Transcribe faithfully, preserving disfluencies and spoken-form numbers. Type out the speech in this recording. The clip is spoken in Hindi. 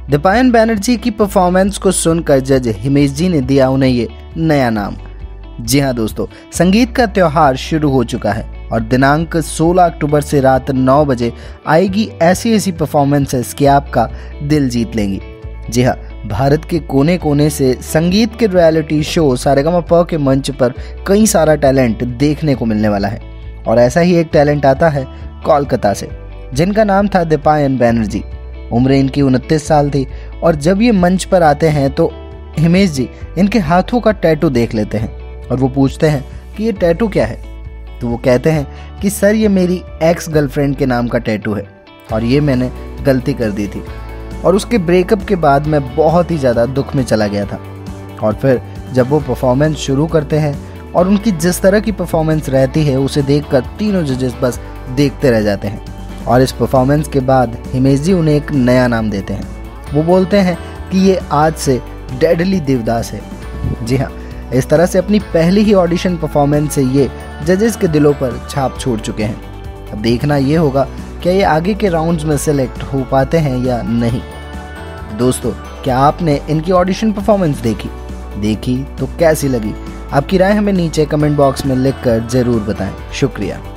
दीपायन बैनर्जी की परफॉर्मेंस को सुनकर जज हिमेश जी ने दिया उन्हें ये नया नाम। जी हाँ दोस्तों, संगीत का त्योहार शुरू हो चुका है और दिनांक सोलह अक्टूबर से रात नौ बजे आएगी ऐसी ऐसी परफॉर्मेंसेस कि आपका दिल जीत लेंगी। जी हाँ, भारत के कोने कोने से संगीत के रियलिटी शो सारेगामापा के मंच पर कई सारा टैलेंट देखने को मिलने वाला है और ऐसा ही एक टैलेंट आता है कोलकाता से, जिनका नाम था दीपायन बैनर्जी। उम्र इनकी उनतीस साल थी और जब ये मंच पर आते हैं तो हिमेश जी इनके हाथों का टैटू देख लेते हैं और वो पूछते हैं कि ये टैटू क्या है। तो वो कहते हैं कि सर ये मेरी एक्स गर्लफ्रेंड के नाम का टैटू है और ये मैंने गलती कर दी थी और उसके ब्रेकअप के बाद मैं बहुत ही ज़्यादा दुख में चला गया था। और फिर जब वो परफॉर्मेंस शुरू करते हैं और उनकी जिस तरह की परफॉर्मेंस रहती है उसे देखकर तीनों जजेस बस देखते रह जाते हैं। और इस परफॉर्मेंस के बाद हिमेश जी उन्हें एक नया नाम देते हैं। वो बोलते हैं कि ये आज से डेडली देवदास है। जी हाँ, इस तरह से अपनी पहली ही ऑडिशन परफॉर्मेंस से ये जजेस के दिलों पर छाप छोड़ चुके हैं। अब देखना ये होगा क्या ये आगे के राउंड्स में सेलेक्ट हो पाते हैं या नहीं। दोस्तों, क्या आपने इनकी ऑडिशन परफॉर्मेंस देखी देखी तो कैसी लगी? आपकी राय हमें नीचे कमेंट बॉक्स में लिखकर ज़रूर बताएं। शुक्रिया।